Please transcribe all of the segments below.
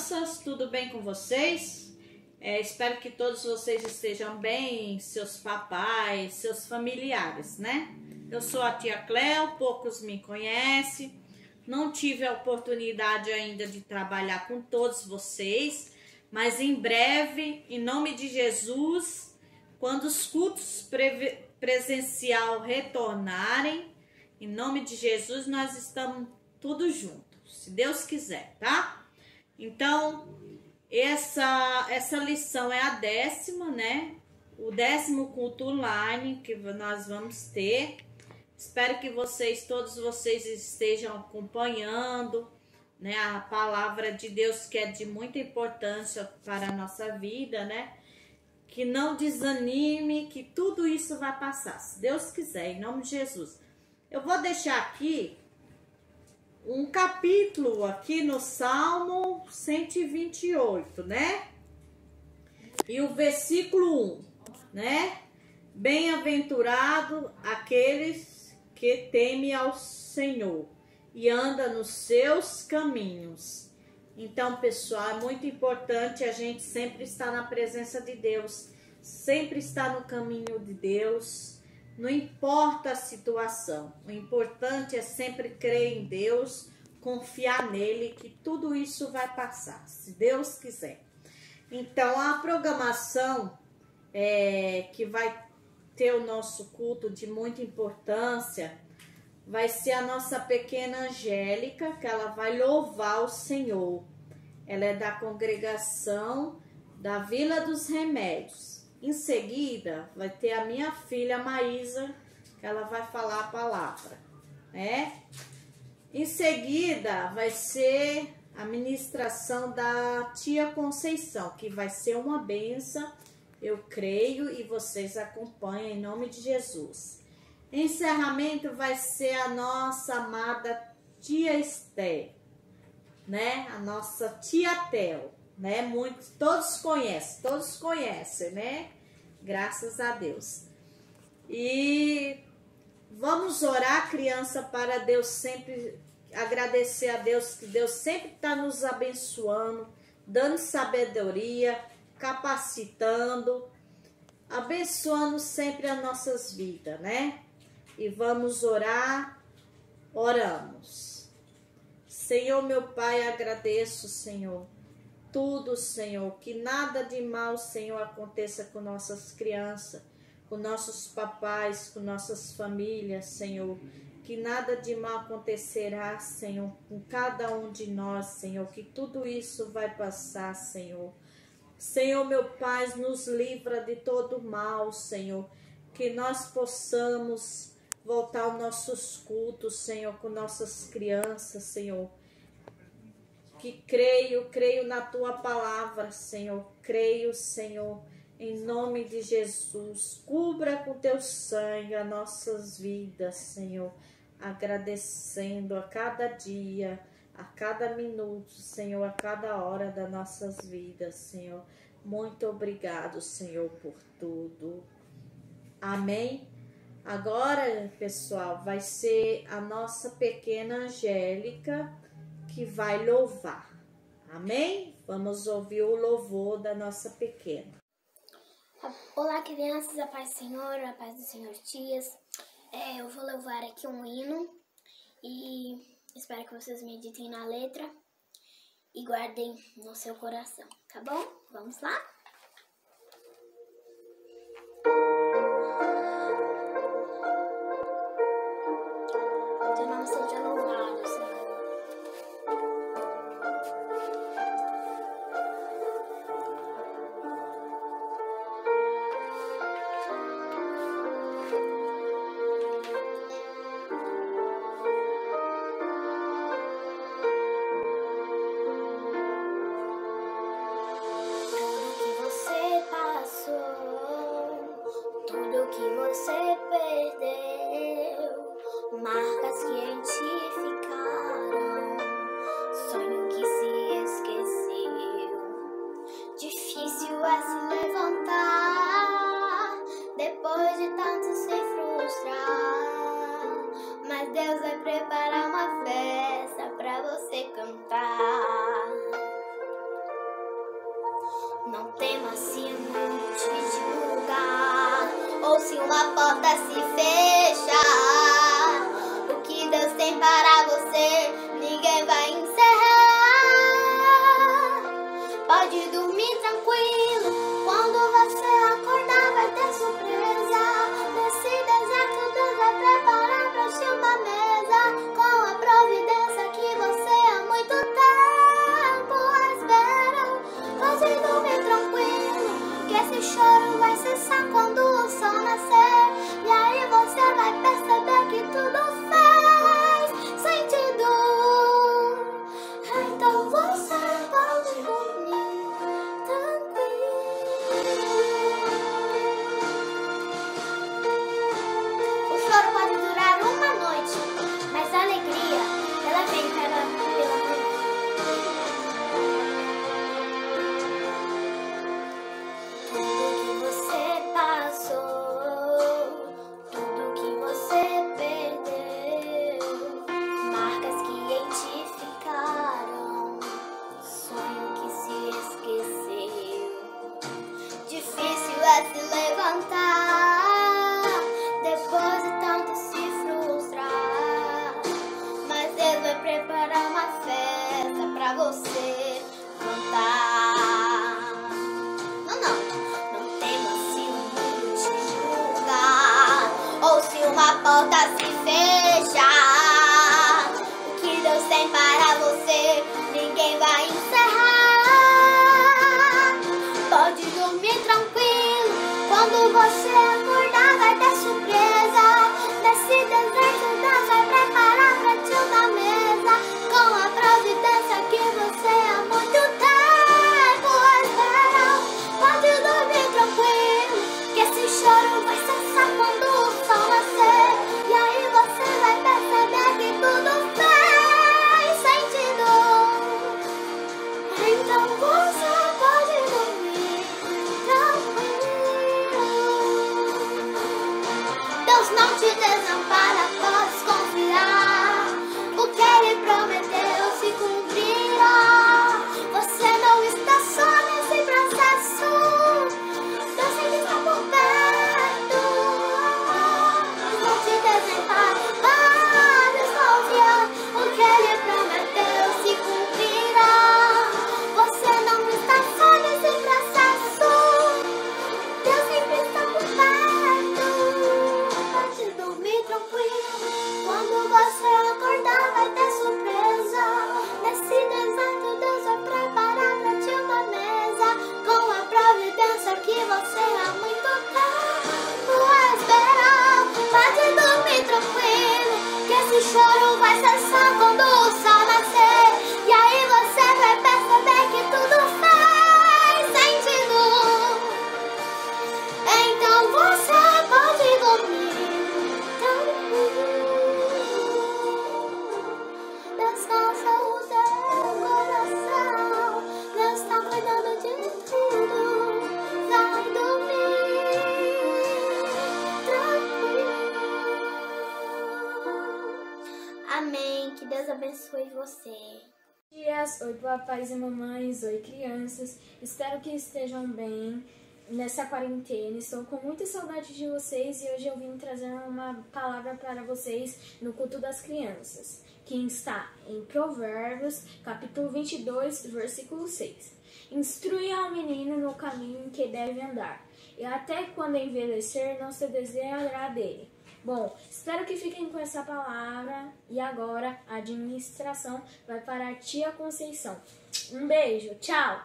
crianças, tudo bem com vocês? Espero que todos vocês estejam bem, seus papais, seus familiares, né? Eu sou a tia Cléo, poucos me conhecem, não tive a oportunidade ainda de trabalhar com todos vocês, mas em breve, em nome de Jesus, quando os cultos presencial retornarem, em nome de Jesus, nós estamos tudo juntos, se Deus quiser, tá? Então, essa lição é a 10ª, né? O 10º culto online que nós vamos ter. Espero que todos vocês estejam acompanhando, né? A palavra de Deus, que é de muita importância para a nossa vida, né? Que não desanime, que tudo isso vai passar, se Deus quiser, em nome de Jesus. Eu vou deixar aqui um capítulo aqui no Salmo 128, né? E o versículo 1, né? Bem-aventurado aqueles que temem ao Senhor e andam nos seus caminhos. Então, pessoal, é muito importante a gente sempre estar na presença de Deus, sempre estar no caminho de Deus. Não importa a situação, o importante é sempre crer em Deus, confiar nele, que tudo isso vai passar, se Deus quiser. Então, a programação que vai ter o nosso culto de muita importância vai ser a nossa pequena Angélica, que ela vai louvar o Senhor. Ela é da congregação da Vila dos Remédios. Em seguida, vai ter a minha filha Maísa, que ela vai falar a palavra, né? Em seguida, vai ser a ministração da tia Conceição, que vai ser uma bênção, eu creio, e vocês acompanham em nome de Jesus. Encerramento vai ser a nossa amada tia Esther, né? A nossa tia Tel, né? Todos conhecem, né? Graças a Deus. E vamos orar, criança, para Deus sempre agradecer a Deus, que Deus sempre está nos abençoando, dando sabedoria, capacitando, abençoando sempre as nossas vidas, né? E vamos orar, oramos. Senhor, meu Pai, agradeço, Senhor, tudo, Senhor, que nada de mal, Senhor, aconteça com nossas crianças, com nossos papais, com nossas famílias, Senhor, que nada de mal acontecerá, Senhor, com cada um de nós, Senhor, que tudo isso vai passar, Senhor. Senhor, meu Pai, nos livra de todo mal, Senhor, que nós possamos voltar aos nossos cultos, Senhor, com nossas crianças, Senhor, que creio na Tua palavra, Senhor, creio, Senhor, em nome de Jesus, cubra com Teu sangue as nossas vidas, Senhor, agradecendo a cada dia, a cada minuto, Senhor, a cada hora das nossas vidas, Senhor. Muito obrigado, Senhor, por tudo. Amém? Agora, pessoal, vai ser a nossa pequena Angélica que vai louvar. Amém? Vamos ouvir o louvor da nossa pequena. Olá, crianças, a paz do Senhor, a paz do Senhor, tias. Eu vou louvar aqui um hino e espero que vocês meditem na letra e guardem no seu coração, tá bom? Vamos lá? Teu nome seja louvado, Senhor. Não temas se o mundo te julgar, ou se uma porta se fechar. O que Deus tem para você, ninguém vai encerrar. Pode dormir tranquilo, quando você acordar vai ter surpresa. Nesse deserto Deus vai preparar pra ti uma mesa, com a providência que você há muito tempo espera. Pode dormir tranquilo, que esse choro vai cessar quando o sol nascer. E aí você vai perceber que tudo faz sentido. Então você pode dormir tranquilo. O choro pode durar uma noite, mas a alegria, ela vem pela manhã. Tudo que você passou, tudo que você perdeu, marcas que em ti ficaram, sonho que se esqueceu. Difícil é se levantar, depois de tanto se frustrar, mas Deus vai preparar uma festa pra você cantar. Não temas se o mundo te julgar, ou se uma porta se fechar. O que Deus tem para você, ninguém vai encerrar. Pode dormir tranquilo, quando você acordar vai ter surpresa. Nesse deserto Deus vai preparar pra ti uma mesa, com a providência que você há muito tempo espera. Pode dormir tranquilo, que esse choro vai cessar quando o sol nascer. E aí você vai perceber que tudo faz sentido. Então você pode dormir tranquilo. Deus não te desampara, podes confiar. O que Ele prometeu se cumprirá. Você não está só nesse processo, Deus sempre está por perto. Não te desampara, podes confiar. O que Ele prometeu se cumprirá. Você não está só nesse processo, Deus sempre está por perto. Pode dormir tranquilo, quando você acordar vai ter surpresa. Nesse deserto Deus vai preparar pra ti uma mesa, com a providência que você há muito tempo esperar. Pode dormir tranquilo, que esse choro vai cessar quando o sol nascer. E aí você vai perceber que tudo faz sentido. Então você pode dormir tranquilo. Descansa o seu coração, Deus está cuidando de tudo. Vai dormir tranquilo. Amém. Que Deus abençoe você. Dias, oi papais e mamães, oi crianças, espero que estejam bem nessa quarentena. Estou com muita saudade de vocês e hoje eu vim trazer uma palavra para vocês no culto das crianças, que está em Provérbios, capítulo 22, versículo 6. Instrui ao menino no caminho em que deve andar, e até quando envelhecer não se desviará dele. Bom, espero que fiquem com essa palavra e agora a administração vai para a tia Conceição. Um beijo, tchau!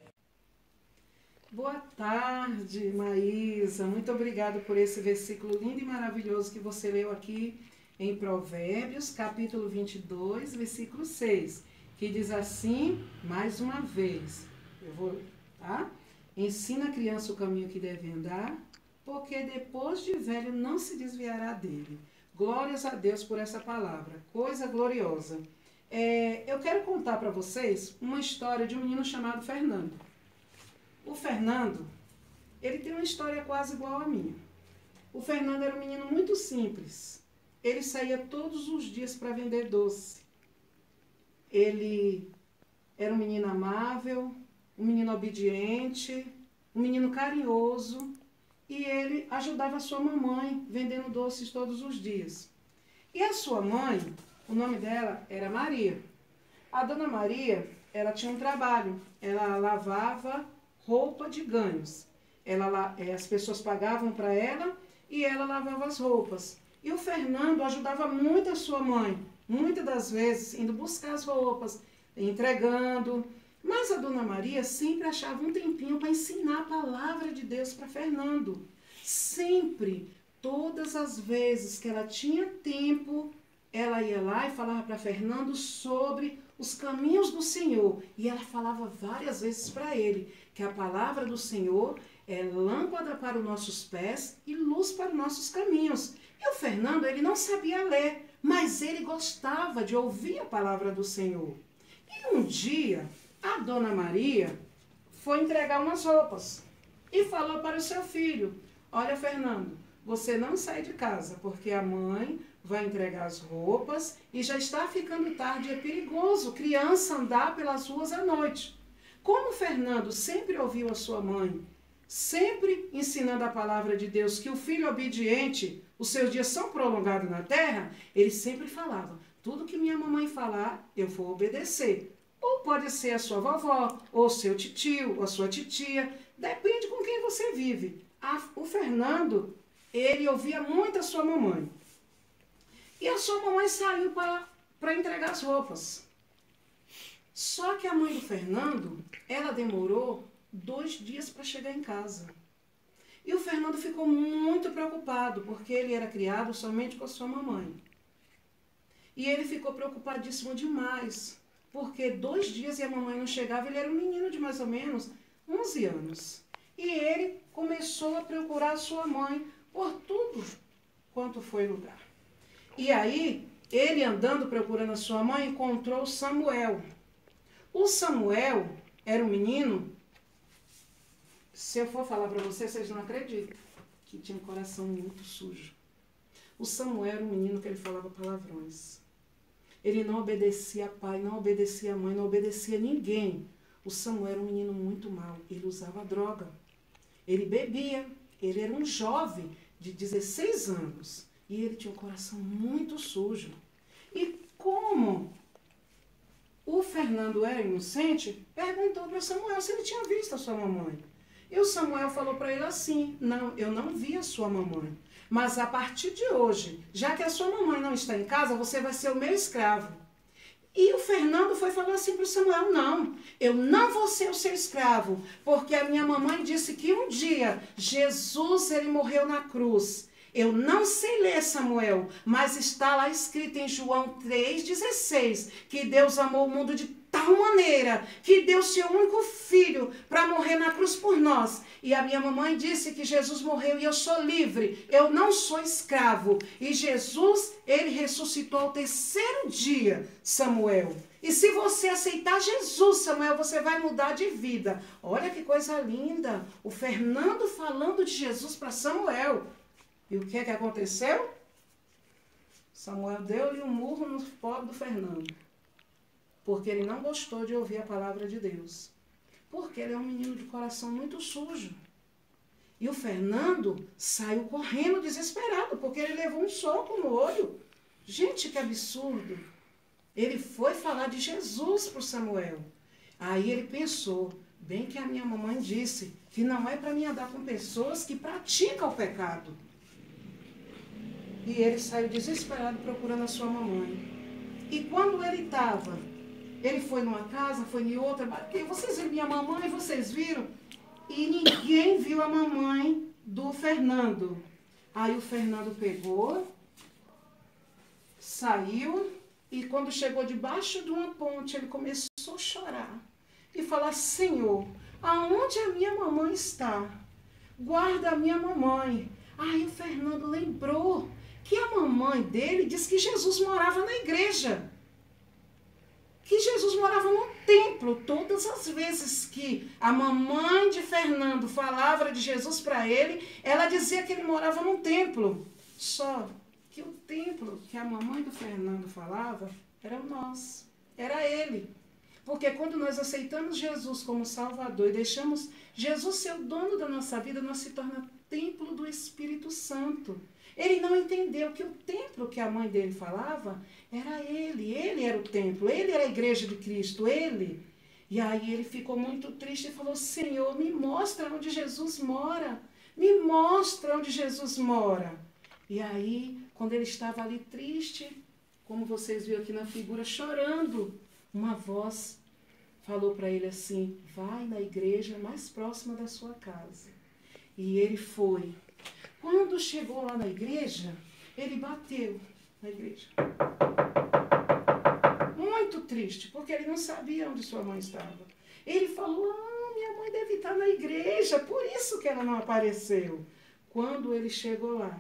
Boa tarde, Maísa. Muito obrigada por esse versículo lindo e maravilhoso que você leu aqui em Provérbios, capítulo 22, versículo 6, que diz assim, mais uma vez, eu vou ler, tá? Ensina a criança o caminho que deve andar, porque depois de velho não se desviará dele. Glórias a Deus por essa palavra, coisa gloriosa. Eu quero contar para vocês uma história de um menino chamado Fernando. O Fernando, ele tem uma história quase igual à minha. O Fernando era um menino muito simples. Ele saía todos os dias para vender doce. Ele era um menino amável, um menino obediente, um menino carinhoso, e ele ajudava a sua mamãe vendendo doces todos os dias. E a sua mãe, o nome dela era Maria. A dona Maria, ela tinha um trabalho, ela lavava roupa de ganhos. As pessoas pagavam para ela e ela lavava as roupas. E o Fernando ajudava muito a sua mãe, muitas das vezes indo buscar as roupas, entregando. Mas a dona Maria sempre achava um tempinho para ensinar a palavra de Deus para Fernando. Sempre, todas as vezes que ela tinha tempo, ela ia lá e falava para Fernando sobre os caminhos do Senhor. E ela falava várias vezes para ele que a palavra do Senhor é lâmpada para os nossos pés e luz para os nossos caminhos. E o Fernando, ele não sabia ler, mas ele gostava de ouvir a palavra do Senhor. E um dia, a dona Maria foi entregar umas roupas e falou para o seu filho: olha, Fernando, você não sai de casa, porque a mãe vai entregar as roupas e já está ficando tarde, é perigoso criança andar pelas ruas à noite. Como o Fernando sempre ouviu a sua mãe, sempre ensinando a palavra de Deus, que o filho obediente, os seus dias são prolongados na terra, ele sempre falava: tudo que minha mamãe falar, eu vou obedecer. Ou pode ser a sua vovó, ou seu titio, ou a sua titia, depende com quem você vive. O Fernando, ele ouvia muito a sua mamãe. E a sua mamãe saiu para entregar as roupas. Só que a mãe do Fernando, ela demorou 2 dias para chegar em casa. E o Fernando ficou muito preocupado, porque ele era criado somente com a sua mamãe. E ele ficou preocupadíssimo demais, porque 2 dias e a mamãe não chegava. Ele era um menino de mais ou menos 11 anos. E ele começou a procurar a sua mãe por tudo quanto foi lugar. E aí, ele andando procurando a sua mãe, encontrou Samuel. O Samuel era um menino, se eu for falar para vocês, vocês não acreditam, que tinha um coração muito sujo. O Samuel era um menino que ele falava palavrões. Ele não obedecia a pai, não obedecia a mãe, não obedecia a ninguém. O Samuel era um menino muito mau. Ele usava droga. Ele bebia. Ele era um jovem de 16 anos. E ele tinha um coração muito sujo. E como o Fernando era inocente, perguntou para Samuel se ele tinha visto a sua mamãe. E o Samuel falou para ele assim: não, eu não vi a sua mamãe. Mas a partir de hoje, já que a sua mamãe não está em casa, você vai ser o meu escravo. E o Fernando foi falar assim para o Samuel: não, eu não vou ser o seu escravo, porque a minha mamãe disse que um dia Jesus, ele morreu na cruz. Eu não sei ler, Samuel, mas está lá escrito em João 3,16, que Deus amou o mundo de tal maneira que deu seu único filho para morrer na cruz por nós. E a minha mamãe disse que Jesus morreu e eu sou livre, eu não sou escravo. E Jesus, ele ressuscitou ao 3º dia, Samuel. E se você aceitar Jesus, Samuel, você vai mudar de vida. Olha que coisa linda, o Fernando falando de Jesus para Samuel. E o que é que aconteceu? Samuel deu-lhe um murro no pobre do Fernando, porque ele não gostou de ouvir a palavra de Deus, porque ele é um menino de coração muito sujo. E o Fernando saiu correndo desesperado, porque ele levou um soco no olho. Gente, que absurdo! Ele foi falar de Jesus para o Samuel. Aí ele pensou: bem que a minha mamãe disse que não é para mim andar com pessoas que praticam o pecado. E ele saiu desesperado procurando a sua mamãe. E quando ele foi numa casa, foi em outra, vocês viram minha mamãe, vocês viram? E ninguém viu a mamãe do Fernando. Aí o Fernando pegou, saiu, e quando chegou debaixo de uma ponte, ele começou a chorar. E falar: Senhor, aonde a minha mamãe está? Guarda a minha mamãe. Aí o Fernando lembrou que a mamãe dele disse que Jesus morava na igreja. Que Jesus morava no templo. Todas as vezes que a mamãe de Fernando falava de Jesus para ele, ela dizia que ele morava no templo. Só que o templo que a mamãe do Fernando falava era nós, era ele. Porque quando nós aceitamos Jesus como Salvador e deixamos Jesus ser o dono da nossa vida, nós se torna templo do Espírito Santo. Ele não entendeu que o templo que a mãe dele falava era ele era o templo, ele era a igreja de Cristo, ele. E aí ele ficou muito triste e falou: Senhor, me mostra onde Jesus mora, me mostra onde Jesus mora. E aí, quando ele estava ali triste, como vocês viram aqui na figura, chorando, uma voz falou para ele assim: vai na igreja mais próxima da sua casa. E ele foi. Quando chegou lá na igreja, ele bateu na igreja. Muito triste, porque ele não sabia onde sua mãe estava. Ele falou: minha mãe deve estar na igreja, por isso que ela não apareceu. Quando ele chegou lá,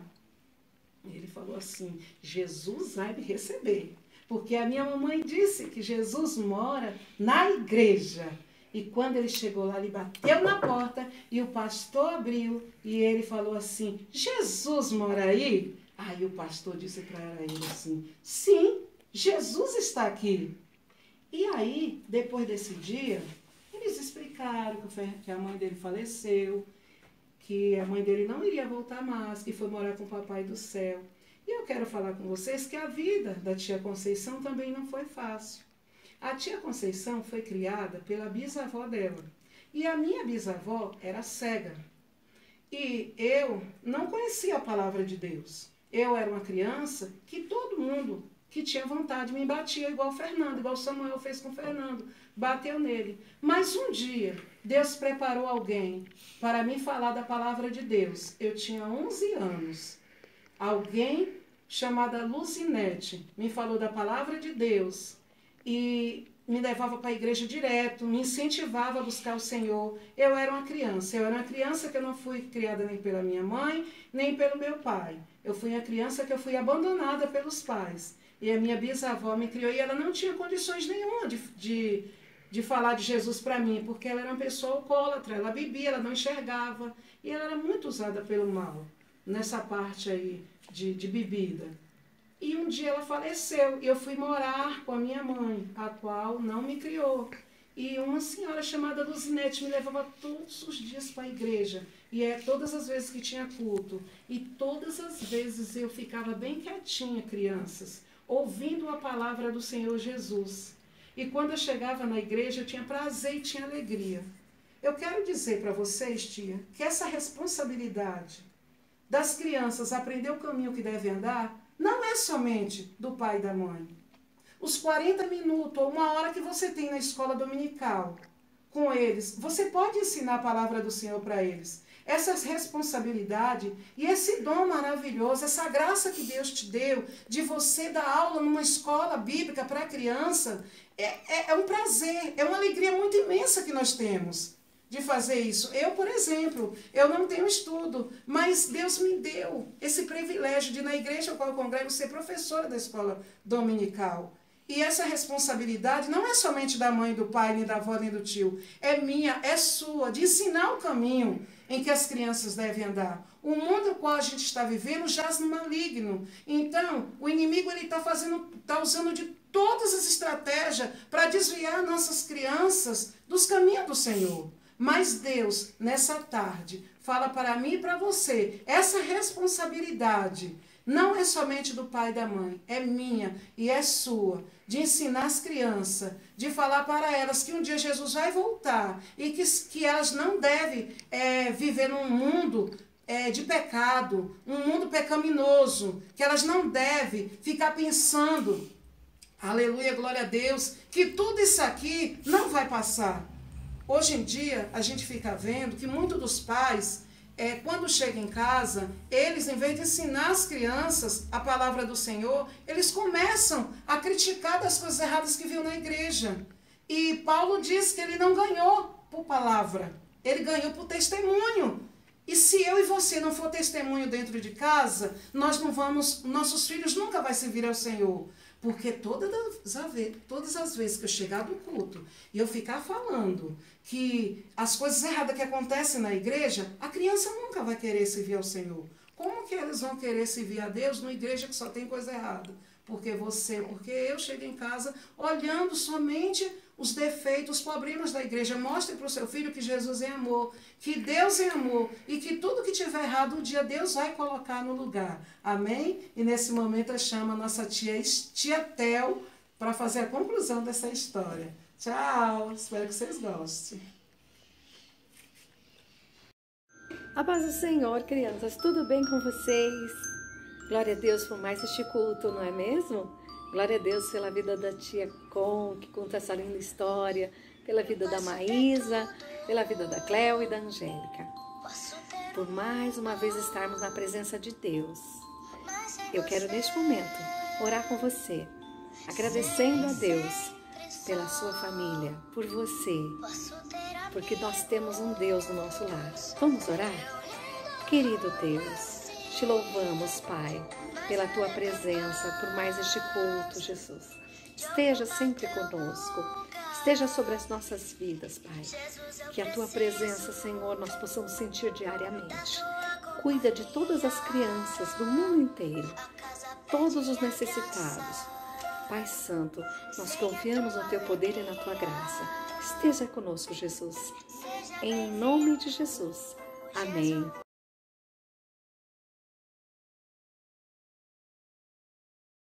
ele falou assim: Jesus vai me receber, porque a minha mamãe disse que Jesus mora na igreja. E quando ele chegou lá, ele bateu na porta e o pastor abriu e ele falou assim: Jesus mora aí? Aí o pastor disse para ele assim: sim, Jesus está aqui. E aí, depois desse dia, eles explicaram que a mãe dele faleceu, que a mãe dele não iria voltar mais, que foi morar com o Papai do Céu. E eu quero falar com vocês que a vida da tia Conceição também não foi fácil. A tia Conceição foi criada pela bisavó dela. E a minha bisavó era cega. E eu não conhecia a palavra de Deus. Eu era uma criança que todo mundo que tinha vontade me batia igual o Fernando, igual o Samuel fez com o Fernando. Bateu nele. Mas um dia, Deus preparou alguém para me falar da palavra de Deus. Eu tinha 11 anos. Alguém chamada Luzinete me falou da palavra de Deus e me levava para a igreja direto, me incentivava a buscar o Senhor. Eu era uma criança que eu não fui criada nem pela minha mãe, nem pelo meu pai. Eu fui uma criança que eu fui abandonada pelos pais. E a minha bisavó me criou e ela não tinha condições nenhuma de falar de Jesus para mim, porque ela era uma pessoa alcoólatra, ela bebia, ela não enxergava, e ela era muito usada pelo mal, nessa parte aí de bebida. E um dia ela faleceu, e eu fui morar com a minha mãe, a qual não me criou. E uma senhora chamada Luzinete me levava todos os dias para a igreja, e todas as vezes que tinha culto, e todas as vezes eu ficava bem quietinha, crianças, ouvindo a palavra do Senhor Jesus. E quando eu chegava na igreja, eu tinha prazer e tinha alegria. Eu quero dizer para vocês, tia, que essa responsabilidade das crianças aprender o caminho que devem andar, não é somente do pai e da mãe. Os 40 minutos ou uma hora que você tem na escola dominical com eles, você pode ensinar a palavra do Senhor para eles. Essa responsabilidade e esse dom maravilhoso, essa graça que Deus te deu de você dar aula numa escola bíblica para criança, é um prazer, é uma alegria muito imensa que nós temos de fazer isso. Eu, por exemplo, eu não tenho estudo, mas Deus me deu esse privilégio de, na igreja ao qual eu congrego, ser professora da escola dominical. E essa responsabilidade não é somente da mãe, do pai, nem da avó, nem do tio. É minha, é sua, de ensinar o caminho em que as crianças devem andar. O mundo no qual a gente está vivendo jaz no maligno. Então, o inimigo está usando de todas as estratégias para desviar nossas crianças dos caminhos do Senhor. Mas Deus, nessa tarde, fala para mim e para você, essa responsabilidade não é somente do pai e da mãe, é minha e é sua, de ensinar as crianças, de falar para elas que um dia Jesus vai voltar e que elas não devem viver num mundo de pecado, um mundo pecaminoso, que elas não devem ficar pensando, aleluia, glória a Deus, que tudo isso aqui não vai passar. Hoje em dia, a gente fica vendo que muitos dos pais, quando chegam em casa, eles, em vez de ensinar as crianças a palavra do Senhor, eles começam a criticar das coisas erradas que viu na igreja. E Paulo diz que ele não ganhou por palavra, ele ganhou por testemunho. E se eu e você não for testemunho dentro de casa, nossos filhos nunca vão servir ao Senhor. Porque todas as vezes que eu chegar do culto e eu ficar falando que as coisas erradas que acontecem na igreja, a criança nunca vai querer servir ao Senhor. Como que eles vão querer servir a Deus numa igreja que só tem coisa errada? Porque eu chego em casa olhando somente os defeitos, os problemas da igreja. Mostre para o seu filho que Jesus é amor, que Deus é amor e que tudo que tiver errado um dia Deus vai colocar no lugar. Amém? E nesse momento eu chamo a nossa tia Tel para fazer a conclusão dessa história. Tchau, espero que vocês gostem. A paz do Senhor, crianças, tudo bem com vocês? Glória a Deus por mais este culto, não é mesmo? Glória a Deus pela vida da tia Com, que conta essa linda história, pela vida da Maísa, pela vida da Cléo e da Angélica. Por mais uma vez estarmos na presença de Deus. Eu quero neste momento orar com você, agradecendo a Deus pela sua família, por você, porque nós temos um Deus no nosso lar. Vamos orar? Querido Deus, te louvamos, Pai, pela tua presença, por mais este culto, Jesus. Esteja sempre conosco, esteja sobre as nossas vidas, Pai. Que a tua presença, Senhor, nós possamos sentir diariamente. Cuida de todas as crianças do mundo inteiro, todos os necessitados. Pai Santo, nós confiamos no teu poder e na tua graça. Esteja conosco, Jesus. Em nome de Jesus. Amém.